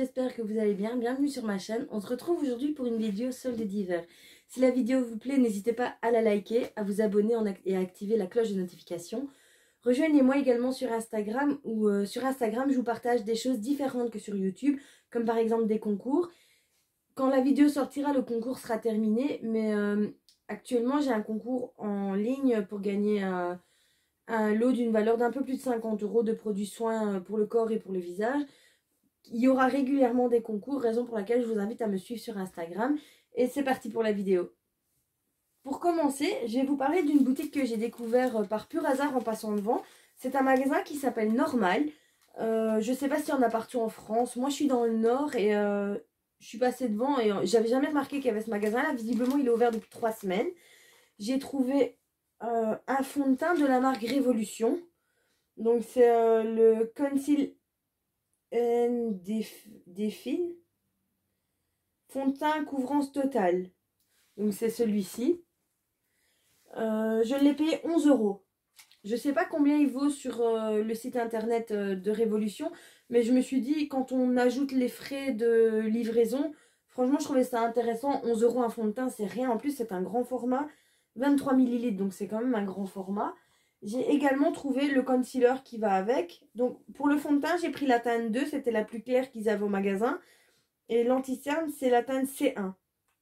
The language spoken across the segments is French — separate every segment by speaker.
Speaker 1: j'espère que vous allez bien, bienvenue sur ma chaîne. On se retrouve aujourd'hui pour une vidéo solde d'hiver. Si la vidéo vous plaît, n'hésitez pas à la liker, à vous abonner et à activer la cloche de notification. Rejoignez-moi également sur Instagram où sur Instagram je vous partage des choses différentes que sur YouTube, comme par exemple des concours. Quand la vidéo sortira, le concours sera terminé, mais actuellement j'ai un concours en ligne pour gagner un lot d'une valeur d'un peu plus de 50 € de produits soins pour le corps et pour le visage. Il y aura régulièrement des concours, raison pour laquelle je vous invite à me suivre sur Instagram. Et c'est parti pour la vidéo. Pour commencer, je vais vous parler d'une boutique que j'ai découvert par pur hasard en passant devant. C'est un magasin qui s'appelle Normal. Je ne sais pas s'il y en a partout en France. Moi, je suis dans le Nord et je suis passée devant et j'avais jamais remarqué qu'il y avait ce magasin-là. Visiblement, il est ouvert depuis 3 semaines. J'ai trouvé un fond de teint de la marque Révolution. Donc, c'est le Conceal Define fond de teint couvrance totale. Donc, c'est celui-ci. Je l'ai payé 11 €. Je sais pas combien il vaut sur le site internet de Révolution, mais je me suis dit, quand on ajoute les frais de livraison, franchement, je trouvais ça intéressant. 11 € un fond de teint, c'est rien. En plus, c'est un grand format, 23 ml, donc c'est quand même un grand format. J'ai également trouvé le concealer qui va avec. Donc, pour le fond de teint, j'ai pris la teinte 2, c'était la plus claire qu'ils avaient au magasin. Et l'anti-cerne, c'est la teinte C1.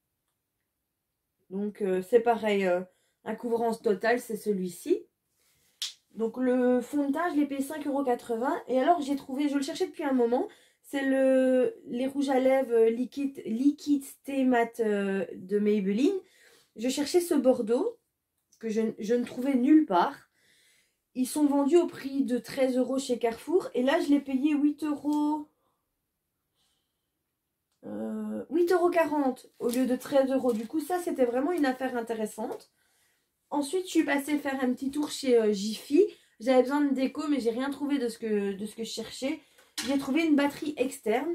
Speaker 1: Donc, c'est pareil, un couvrance total, c'est celui-ci. Donc le fond de teint, je l'ai payé 5,80 €. Et alors j'ai trouvé, je le cherchais depuis un moment, c'est les rouges à lèvres Liquid Stay Matte de Maybelline. Je cherchais ce Bordeaux, que je ne trouvais nulle part. Ils sont vendus au prix de 13 € chez Carrefour. Et là, je l'ai payé 8,40 € au lieu de 13 €. Du coup, ça, c'était vraiment une affaire intéressante. Ensuite, je suis passée faire un petit tour chez Jiffy. J'avais besoin de déco, mais j'ai rien trouvé de ce que je cherchais. J'ai trouvé une batterie externe.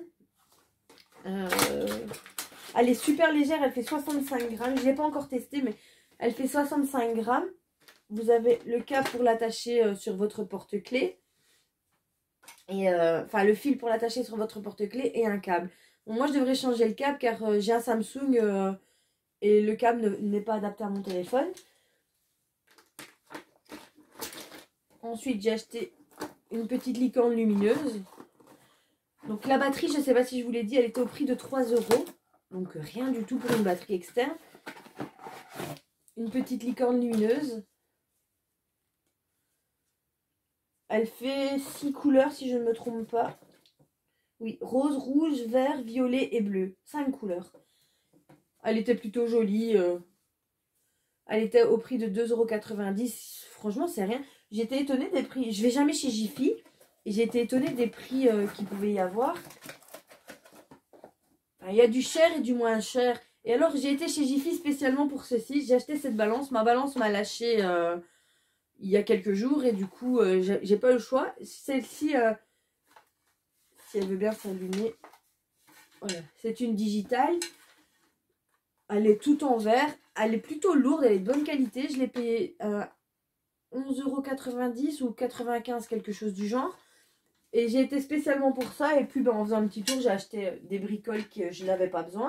Speaker 1: Elle est super légère, elle fait 65 grammes. Je ne l'ai pas encore testée, mais elle fait 65 grammes. Vous avez le câble pour l'attacher sur votre porte-clés. Enfin, le fil pour l'attacher sur votre porte-clés et un câble. Bon, moi, je devrais changer le câble car j'ai un Samsung et le câble n'est pas adapté à mon téléphone. Ensuite, j'ai acheté une petite licorne lumineuse. Donc la batterie, je ne sais pas si je vous l'ai dit, elle était au prix de 3 €. Donc rien du tout pour une batterie externe. Une petite licorne lumineuse. Elle fait 6 couleurs si je ne me trompe pas. Oui, rose, rouge, vert, violet et bleu. 5 couleurs. Elle était plutôt jolie. Elle était au prix de 2,90 €. Franchement, c'est rien. J'étais étonnée des prix. Je vais jamais chez Jiffy. Et j'ai été étonnée des prix qu'il pouvait y avoir. Il y a du cher et du moins cher. Et alors, j'ai été chez Jiffy spécialement pour ceci. J'ai acheté cette balance. Ma balance m'a lâché il y a quelques jours. Et du coup, j'ai pas eu le choix. Celle-ci, si elle veut bien s'allumer. Voilà. C'est une digitale. Elle est toute en verre. Elle est plutôt lourde. Elle est de bonne qualité. Je l'ai payée 11,90 € ou 95, quelque chose du genre. Et j'ai été spécialement pour ça. Et puis en faisant un petit tour, j'ai acheté des bricoles que je n'avais pas besoin.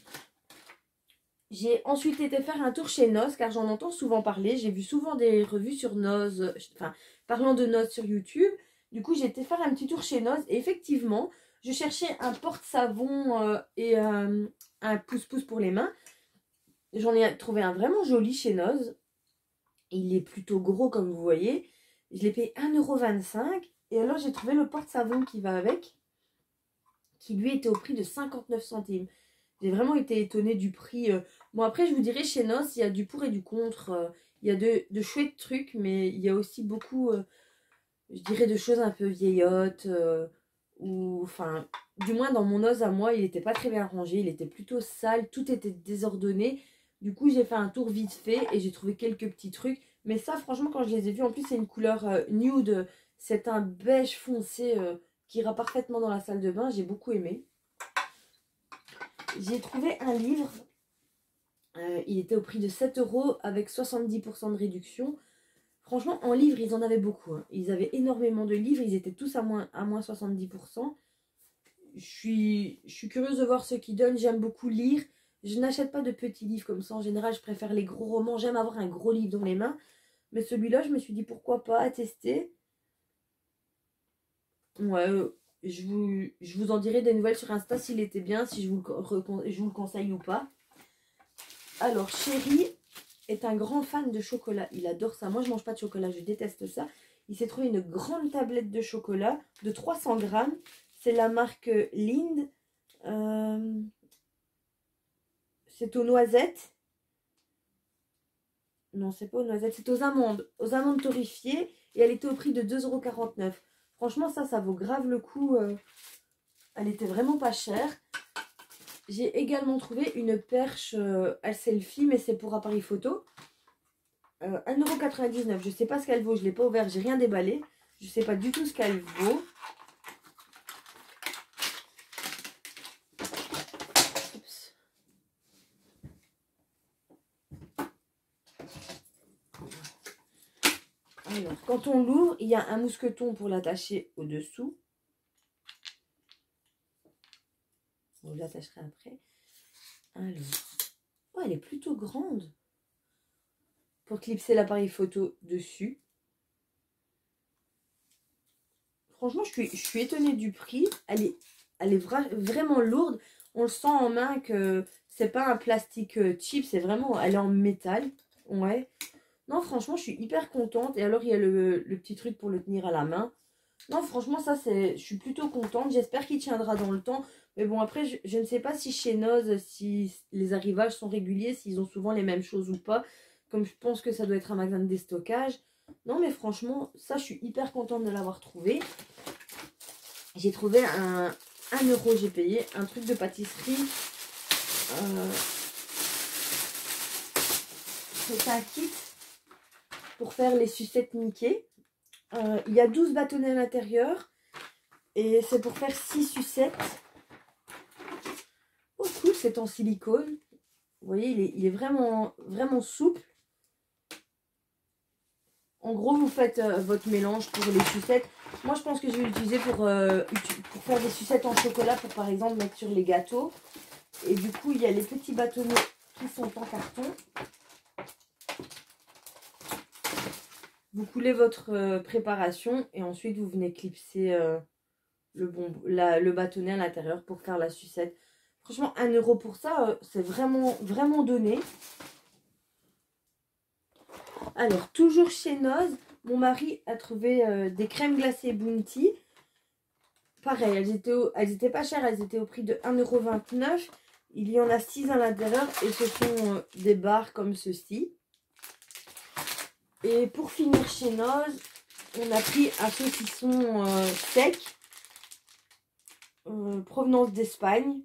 Speaker 1: J'ai ensuite été faire un tour chez Noz, car j'en entends souvent parler. J'ai vu souvent des revues sur Noz, enfin parlant de Noz sur YouTube. Du coup, j'ai été faire un petit tour chez Noz. Et effectivement, je cherchais un porte-savon et un pouce-pouce pour les mains. J'en ai trouvé un vraiment joli chez Noz. Il est plutôt gros comme vous voyez. Je l'ai payé 1,25 €. Et alors j'ai trouvé le porte-savon qui va avec. Qui lui était au prix de 59 centimes. J'ai vraiment été étonnée du prix. Bon après je vous dirais chez Noz il y a du pour et du contre. Il y a de chouettes trucs. Mais il y a aussi beaucoup je dirais de choses un peu vieillottes. Ou enfin du moins dans mon Noz à moi il n'était pas très bien rangé. Il était plutôt sale. Tout était désordonné. Du coup, j'ai fait un tour vite fait et j'ai trouvé quelques petits trucs. Mais ça, franchement, quand je les ai vus, en plus, c'est une couleur nude. C'est un beige foncé qui ira parfaitement dans la salle de bain. J'ai beaucoup aimé. J'ai trouvé un livre. Il était au prix de 7 € avec 70% de réduction. Franchement, en livre, ils en avaient beaucoup. Hein. Ils avaient énormément de livres. Ils étaient tous à moins 70%. je suis curieuse de voir ce qu'ils donnent. J'aime beaucoup lire. Je n'achète pas de petits livres comme ça. En général, je préfère les gros romans. J'aime avoir un gros livre dans les mains. Mais celui-là, je me suis dit pourquoi pas, à tester. Ouais, je vous en dirai des nouvelles sur Insta s'il était bien, si je vous le conseille ou pas. Alors, Chéri est un grand fan de chocolat. Il adore ça. Moi, je mange pas de chocolat, je déteste ça. Il s'est trouvé une grande tablette de chocolat de 300 grammes. C'est la marque Lind. C'est aux noisettes. Non, c'est pas aux noisettes, c'est aux amandes. Aux amandes torréfiées. Et elle était au prix de 2,49 €. Franchement, ça vaut grave le coup. Elle était vraiment pas chère. J'ai également trouvé une perche à selfie, mais c'est pour appareil photo. 1,99 €. Je sais pas ce qu'elle vaut, je ne l'ai pas ouvert, j'ai rien déballé. Je sais pas du tout ce qu'elle vaut. Oups. Alors, quand on l'ouvre, il y a un mousqueton pour l'attacher au-dessous. On l'attacherai après. Alors, oh, elle est plutôt grande. Pour clipser l'appareil photo dessus. Franchement, je suis étonnée du prix. Elle est vraiment lourde. On le sent en main que c'est pas un plastique cheap. C'est vraiment, elle est en métal. Ouais. Non, franchement, je suis hyper contente. Et alors, il y a le petit truc pour le tenir à la main. Non, franchement, ça, je suis plutôt contente. J'espère qu'il tiendra dans le temps. Mais bon, après, je ne sais pas si chez Noz, si les arrivages sont réguliers, s'ils ont souvent les mêmes choses ou pas. Comme je pense que ça doit être un magasin de déstockage. Non, mais franchement, ça, je suis hyper contente de l'avoir trouvé. J'ai trouvé 1 €, j'ai payé un truc de pâtisserie. C'est un kit pour faire les sucettes Mickey. Il y a 12 bâtonnets à l'intérieur. Et c'est pour faire 6 sucettes. Oh cool, c'est en silicone. Vous voyez, il est vraiment, vraiment souple. En gros, vous faites votre mélange pour les sucettes. Moi, je pense que je vais l'utiliser pour faire des sucettes en chocolat, pour par exemple mettre sur les gâteaux. Et du coup, il y a les petits bâtonnets qui sont en carton. Vous coulez votre préparation et ensuite vous venez clipser le bâtonnet à l'intérieur pour faire la sucette. Franchement, 1 € pour ça, c'est vraiment, vraiment donné. Alors, toujours chez Noz, mon mari a trouvé des crèmes glacées Bounty. Pareil, elles étaient pas chères, elles étaient au prix de 1,29 €. Il y en a 6 à l'intérieur et ce sont des barres comme ceci. Et pour finir chez Noz, on a pris un saucisson sec, provenance d'Espagne.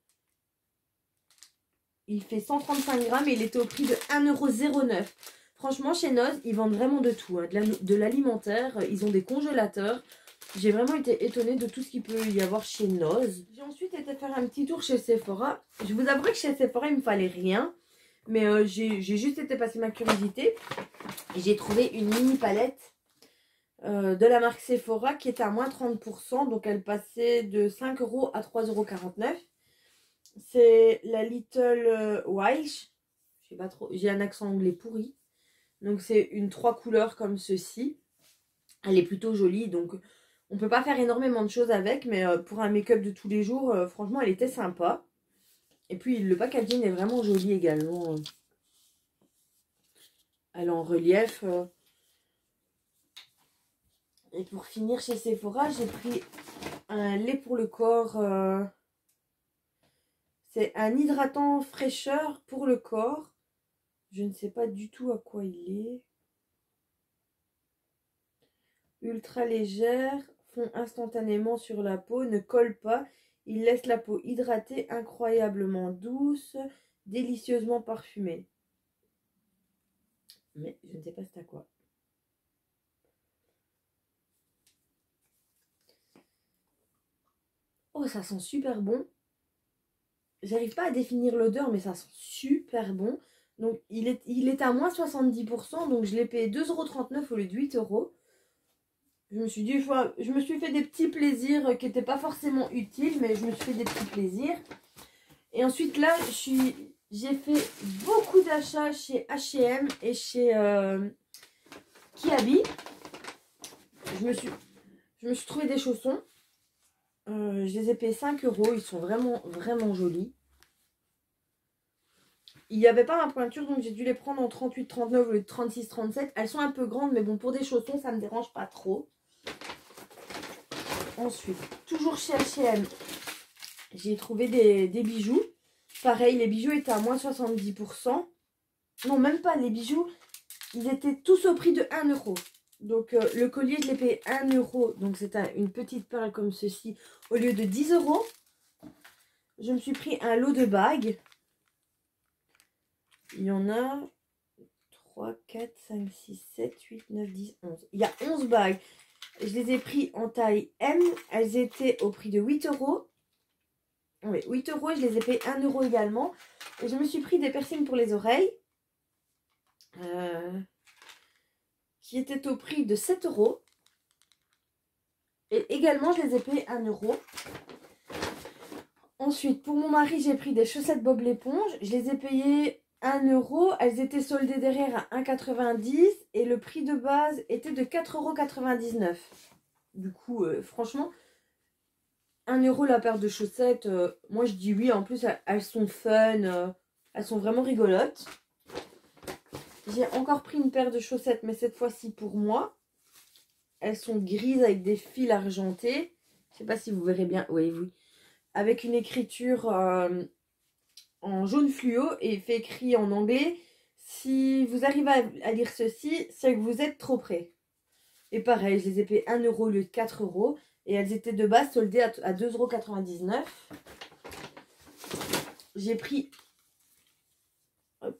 Speaker 1: Il fait 135 grammes et il était au prix de 1,09 €. Franchement, chez Noz, ils vendent vraiment de tout. Hein, de l'alimentaire, ils ont des congélateurs. J'ai vraiment été étonnée de tout ce qu'il peut y avoir chez Noz. J'ai ensuite été faire un petit tour chez Sephora. Je vous avouerai que chez Sephora, il me fallait rien. Mais j'ai juste été passer ma curiosité. Et j'ai trouvé une mini palette de la marque Sephora qui était à moins 30%. Donc elle passait de 5 € à 3,49 €. C'est la Little Wish. Je sais pas trop. J'ai un accent anglais pourri. Donc c'est une 3 couleurs comme ceci. Elle est plutôt jolie. Donc on peut pas faire énormément de choses avec. Mais pour un make-up de tous les jours, franchement elle était sympa. Et puis le packaging est vraiment joli également. Elle est en relief. Et pour finir chez Sephora, j'ai pris un lait pour le corps. C'est un hydratant fraîcheur pour le corps. Je ne sais pas du tout à quoi il est. Ultra légère, fond instantanément sur la peau, ne colle pas. Il laisse la peau hydratée, incroyablement douce, délicieusement parfumée. Mais je ne sais pas c'est à quoi. Oh, ça sent super bon. J'arrive pas à définir l'odeur, mais ça sent super bon. Donc, il est à moins 70%. Donc, je l'ai payé 2,39 € au lieu de 8 €. Je me suis dit, je me suis fait des petits plaisirs qui n'étaient pas forcément utiles, mais je me suis fait des petits plaisirs. Et ensuite là, j'ai fait beaucoup d'achats chez H&M et chez Kiabi. Je me suis trouvé des chaussons. Je les ai payés 5 €. Ils sont vraiment, vraiment jolis. Il n'y avait pas ma pointure, donc j'ai dû les prendre en 38-39 au lieu de 36-37. Elles sont un peu grandes, mais bon, pour des chaussons, ça ne me dérange pas trop. Ensuite, toujours chez H&M, j'ai trouvé des bijoux. Pareil, les bijoux étaient à moins 70%. Non, même pas, les bijoux, ils étaient tous au prix de 1 €. Donc, le collier, je l'ai payé 1 €. Donc, c'est une petite perle comme ceci au lieu de 10 €. Je me suis pris un lot de bagues. Il y en a 3, 4, 5, 6, 7, 8, 9, 10, 11. Il y a 11 bagues. Je les ai pris en taille M. Elles étaient au prix de 8 €. Oui, 8 € et je les ai payés 1 € également. Et je me suis pris des piercings pour les oreilles. Qui étaient au prix de 7 €. Et également, je les ai payés 1 €. Ensuite, pour mon mari, j'ai pris des chaussettes Bob l'éponge. Je les ai payées 1 €. Elles étaient soldées derrière à 1,90 € et le prix de base était de 4,99 €. Du coup, franchement, 1 € la paire de chaussettes, moi je dis oui. En plus, elles sont fun, elles sont vraiment rigolotes. J'ai encore pris une paire de chaussettes, mais cette fois-ci pour moi. Elles sont grises avec des fils argentés. Je ne sais pas si vous verrez bien. Oui, oui. Avec une écriture en jaune fluo et fait écrit en anglais. Si vous arrivez à lire ceci, c'est que vous êtes trop près. Et pareil, je les ai payées 1 € au lieu de 4 €. Et elles étaient de base soldées à 2,99 €. J'ai pris... Hop.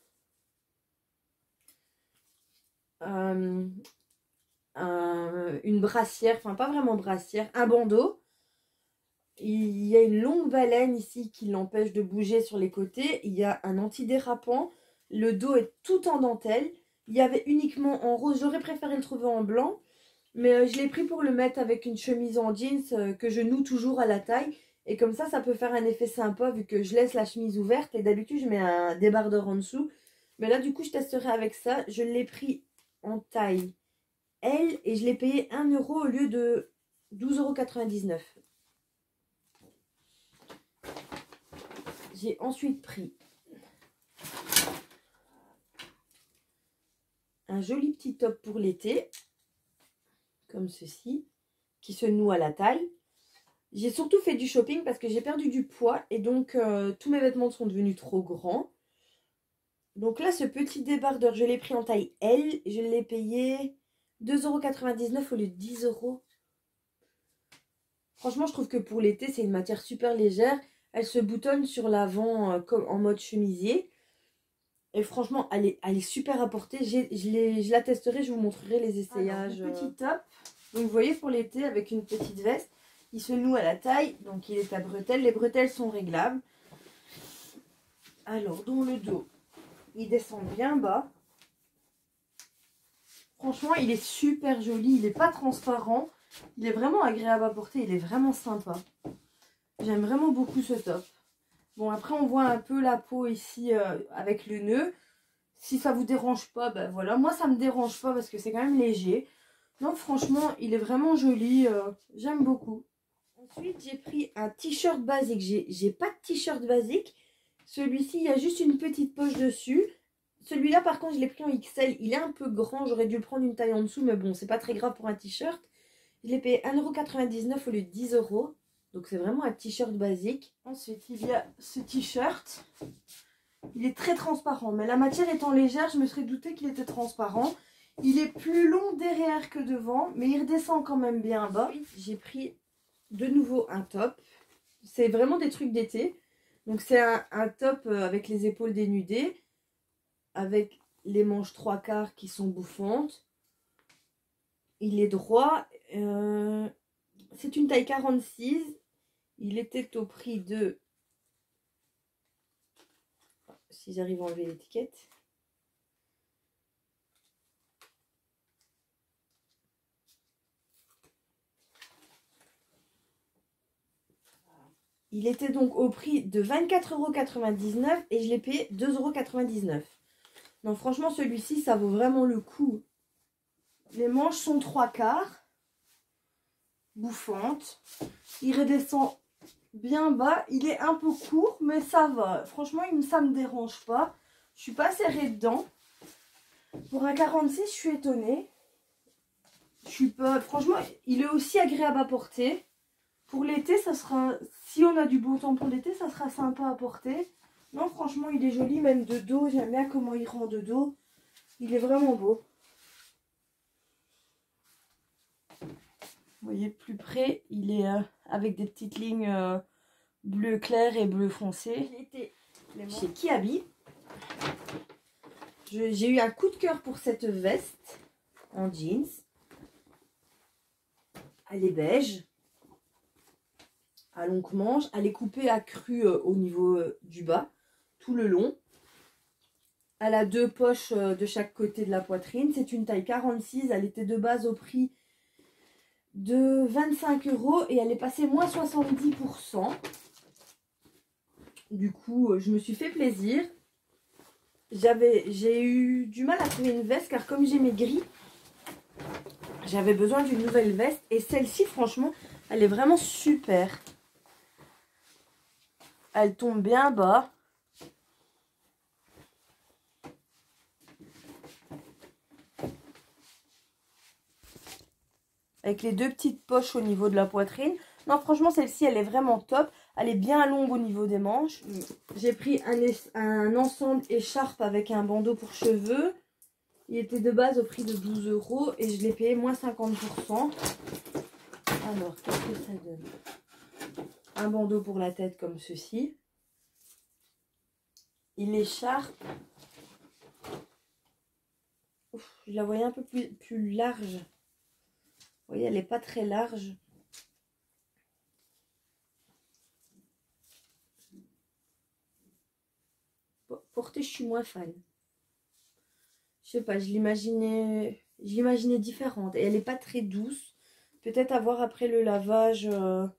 Speaker 1: Une brassière, enfin pas vraiment brassière, un bandeau. Il y a une longue baleine ici qui l'empêche de bouger sur les côtés. Il y a un antidérapant. Le dos est tout en dentelle. Il y avait uniquement en rose. J'aurais préféré le trouver en blanc. Mais je l'ai pris pour le mettre avec une chemise en jeans que je noue toujours à la taille. Et comme ça peut faire un effet sympa vu que je laisse la chemise ouverte. Et d'habitude, je mets un débardeur en dessous. Mais là, du coup, je testerai avec ça. Je l'ai pris en taille L et je l'ai payé 1 € au lieu de 12,99 €. J'ai ensuite pris un joli petit top pour l'été, comme ceci, qui se noue à la taille. J'ai surtout fait du shopping parce que j'ai perdu du poids et donc tous mes vêtements sont devenus trop grands. Donc là, ce petit débardeur, je l'ai pris en taille L. Je l'ai payé 2,99 € au lieu de 10 €. Franchement, je trouve que pour l'été, c'est une matière super légère. Elle se boutonne sur l'avant comme en mode chemisier. Et franchement, elle est super à porter. Je la testerai, je vous montrerai les essayages. Alors, petit top. Donc vous voyez, pour l'été, avec une petite veste, il se noue à la taille. Donc il est à bretelles. Les bretelles sont réglables. Alors, dans le dos, il descend bien bas. Franchement, il est super joli. Il n'est pas transparent. Il est vraiment agréable à porter. Il est vraiment sympa. J'aime vraiment beaucoup ce top. Bon, après, on voit un peu la peau ici avec le nœud. Si ça vous dérange pas, ben voilà. Moi, ça me dérange pas parce que c'est quand même léger. Donc, franchement, il est vraiment joli. J'aime beaucoup. Ensuite, j'ai pris un t-shirt basique. J'ai pas de t-shirt basique. Celui-ci, il y a juste une petite poche dessus. Celui-là, par contre, je l'ai pris en XL. Il est un peu grand. J'aurais dû le prendre une taille en dessous. Mais bon, c'est pas très grave pour un t-shirt. Je l'ai payé 1,99 € au lieu de 10 €. Donc, c'est vraiment un t-shirt basique. Ensuite, il y a ce t-shirt. Il est très transparent. Mais la matière étant légère, je me serais douté qu'il était transparent. Il est plus long derrière que devant. Mais il redescend quand même bien bas. J'ai pris de nouveau un top. C'est vraiment des trucs d'été. Donc, c'est un top avec les épaules dénudées. Avec les manches 3/4 qui sont bouffantes. Il est droit. C'est une taille 46. Il était au prix de... Si j'arrive à enlever l'étiquette. Il était donc au prix de 24,99 € et je l'ai payé 2,99 €. Donc franchement, celui-ci, ça vaut vraiment le coup. Les manches sont 3/4. Bouffante. Il redescend bien bas. Il est un peu court, mais ça va. Franchement, ça me dérange pas. Je suis pas serrée dedans. Pour un 46, je suis étonnée. Je suis pas... Franchement, il est aussi agréable à porter. Pour l'été, ça sera... Si on a du beau temps pour l'été, ça sera sympa à porter. Non, franchement, il est joli, même de dos. J'aime bien comment il rend de dos. Il est vraiment beau. Vous voyez, plus près, il est avec des petites lignes bleu clair et bleu foncé. J'ai été chez Kiabi. J'ai eu un coup de cœur pour cette veste en jeans. Elle est beige, à longue manche. Elle est coupée à cru au niveau du bas, tout le long. Elle a 2 poches de chaque côté de la poitrine. C'est une taille 46. Elle était de base au prix de 25 € et elle est passée moins 70%. Du coup, je me suis fait plaisir. J'ai eu du mal à trouver une veste car comme j'ai maigri, j'avais besoin d'une nouvelle veste. Et celle-ci, franchement, elle est vraiment super. Elle tombe bien bas. Avec les 2 petites poches au niveau de la poitrine. Non, franchement, celle-ci, elle est vraiment top. Elle est bien longue au niveau des manches. J'ai pris un ensemble écharpe avec un bandeau pour cheveux. Il était de base au prix de 12 € et je l'ai payé moins 50%. Alors, qu'est-ce que ça donne? Un bandeau pour la tête comme ceci. Et l'écharpe, je la voyais un peu plus large. Vous voyez, elle n'est pas très large. Porter, je suis moins fan. Je sais pas, je l'imaginais différente. Et elle n'est pas très douce. Peut-être à voir après le lavage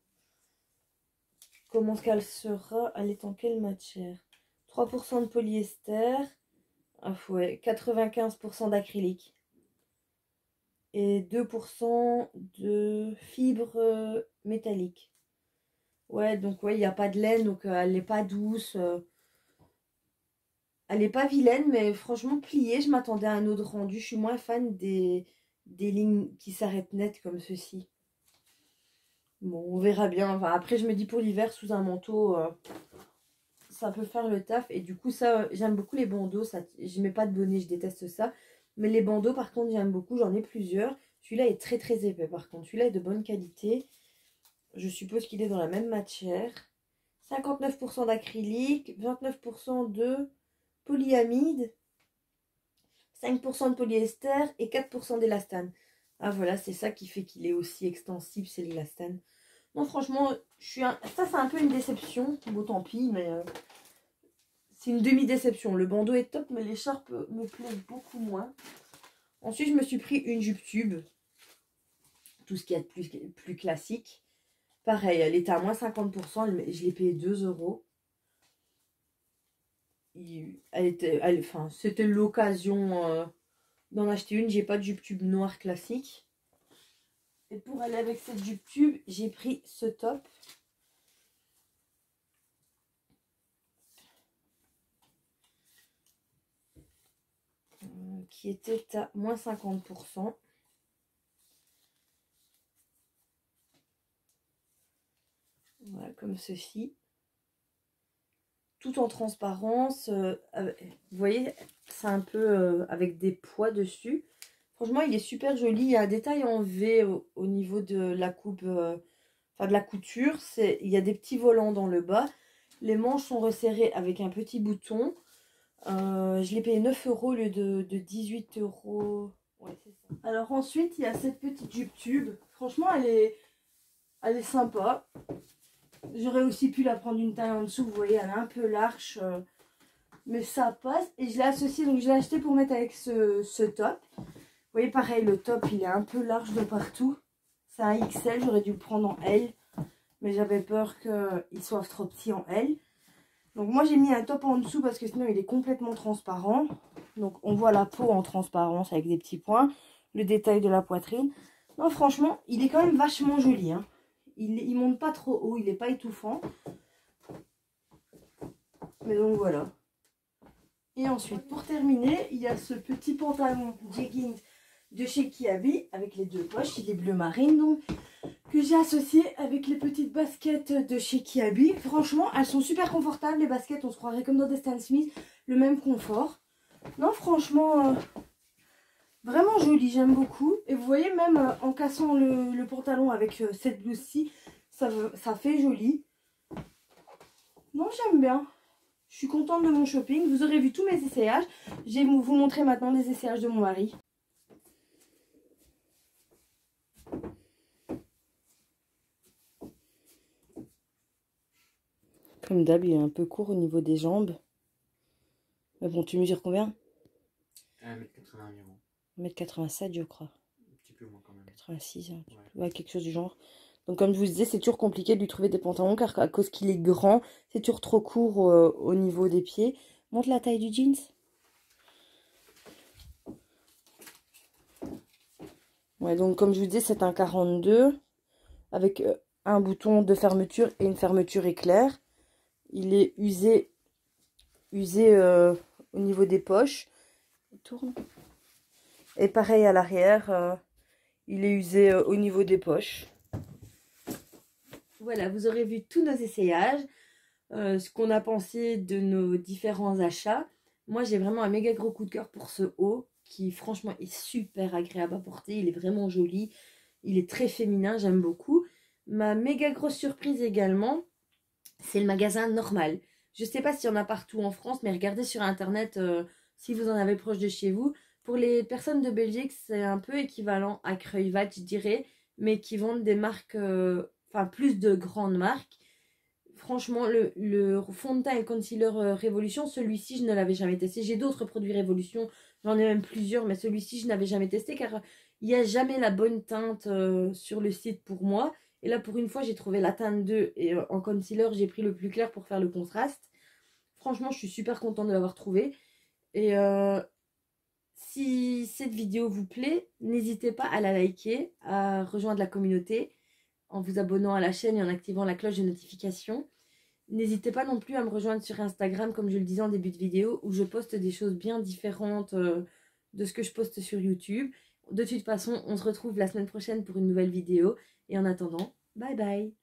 Speaker 1: comment qu'elle sera. Elle est en quelle matière? 3% de polyester. Ah, ouais, 95% d'acrylique. Et 2% de fibres métalliques. Ouais, donc ouais, il n'y a pas de laine, donc elle n'est pas douce. Elle n'est pas vilaine, mais franchement pliée, je m'attendais à un autre rendu. Je suis moins fan des lignes qui s'arrêtent net comme ceci. Bon, on verra bien. Enfin, après, je me dis pour l'hiver, sous un manteau, ça peut faire le taf. Et du coup, ça, j'aime beaucoup les bandeaux. Ça, je mets pas de bonnet, je déteste ça. Mais les bandeaux, par contre, j'aime beaucoup. J'en ai plusieurs. Celui-là est très très épais, par contre. Celui-là est de bonne qualité. Je suppose qu'il est dans la même matière. 59% d'acrylique, 29% de polyamide, 5% de polyester et 4% d'élastane. Ah voilà, c'est ça qui fait qu'il est aussi extensible, c'est l'élastane. Non, franchement, ça c'est un peu une déception. Bon, tant pis, mais c'est une demi-déception. Le bandeau est top, mais l'écharpe me plaît beaucoup moins. Ensuite, je me suis pris une jupe tube. Tout ce qui est plus classique. Pareil, elle était à moins 50%. Je l'ai payé 2 €. C'était l'occasion d'en acheter une. J'ai pas de jupe tube noire classique. Et pour aller avec cette jupe tube, j'ai pris ce top. Qui était à moins 50%. Voilà, comme ceci. Tout en transparence. Vous voyez, c'est un peu avec des pois dessus. Franchement, il est super joli. Il y a un détail en V au niveau de la coupe, enfin de la couture. Il y a des petits volants dans le bas. Les manches sont resserrées avec un petit bouton. Je l'ai payé 9 € au lieu de 18 €. Ouais, c'est ça. Alors ensuite, il y a cette petite jupe tube. Franchement, elle est sympa. J'aurais aussi pu la prendre une taille en dessous. Vous voyez, elle est un peu large. Mais ça passe. Et je l'ai associé. Donc, je l'ai acheté pour mettre avec ce top. Vous voyez, pareil, le top, il est un peu large de partout. C'est un XL. J'aurais dû le prendre en L. mais j'avais peur qu'il soit trop petit en L. Donc moi j'ai mis un top en dessous parce que sinon il est complètement transparent. Donc on voit la peau en transparence avec des petits points, le détail de la poitrine. Non franchement il est quand même vachement joli, hein. Il monte pas trop haut, il n'est pas étouffant. Mais donc voilà. Et ensuite pour terminer il y a ce petit pantalon jeggings de chez Kiabi avec les deux poches, il est bleu marine donc, que j'ai associé avec les petites baskets de chez Kiabi. Franchement, elles sont super confortables, les baskets, on se croirait comme dans des Stan Smith, le même confort. Non, franchement, vraiment joli, j'aime beaucoup. Et vous voyez, même en cassant le pantalon avec cette blouse-ci, ça fait joli. Non, j'aime bien. Je suis contente de mon shopping. Vous aurez vu tous mes essayages. Je vais vous montrer maintenant les essayages de mon mari. Comme d'hab, il est un peu court au niveau des jambes. Mais bon, tu mesures combien?
Speaker 2: 1m80 environ.
Speaker 1: 1m87 je crois.
Speaker 2: Un petit peu moins quand même.
Speaker 1: 86, hein. Ouais, quelque chose du genre. Donc comme je vous disais, c'est toujours compliqué de lui trouver des pantalons car à cause qu'il est grand, c'est toujours trop court au niveau des pieds. Montre la taille du jeans. Ouais, donc comme je vous disais, c'est un 42 avec un bouton de fermeture et une fermeture éclair. Il est usé au niveau des poches. Il tourne. Et pareil à l'arrière, il est usé au niveau des poches. Voilà, vous aurez vu tous nos essayages, ce qu'on a pensé de nos différents achats. Moi, j'ai vraiment un méga gros coup de cœur pour ce haut qui franchement est super agréable à porter. Il est vraiment joli, il est très féminin, j'aime beaucoup. Ma méga grosse surprise également, c'est le magasin Normal. Je ne sais pas s'il y en a partout en France, mais regardez sur internet si vous en avez proche de chez vous. Pour les personnes de Belgique, c'est un peu équivalent à Kruivat, je dirais, mais qui vendent des marques, enfin plus de grandes marques. Franchement, le fond de teint et concealer Révolution, celui-ci, je ne l'avais jamais testé. J'ai d'autres produits Révolution, j'en ai même plusieurs, mais celui-ci, je n'avais jamais testé car il n'y a jamais la bonne teinte sur le site pour moi. Et là, pour une fois, j'ai trouvé la teinte 2 et en concealer, j'ai pris le plus clair pour faire le contraste. Franchement, je suis super contente de l'avoir trouvé. Et si cette vidéo vous plaît, n'hésitez pas à la liker, à rejoindre la communauté en vous abonnant à la chaîne et en activant la cloche de notification. N'hésitez pas non plus à me rejoindre sur Instagram, comme je le disais en début de vidéo, où je poste des choses bien différentes de ce que je poste sur YouTube. De toute façon, on se retrouve la semaine prochaine pour une nouvelle vidéo. Et en attendant, bye bye!